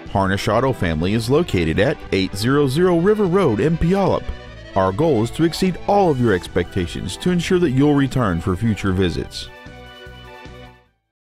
Harnish Auto Family is located at 800 River Road in Puyallup. Our goal is to exceed all of your expectations to ensure that you'll return for future visits.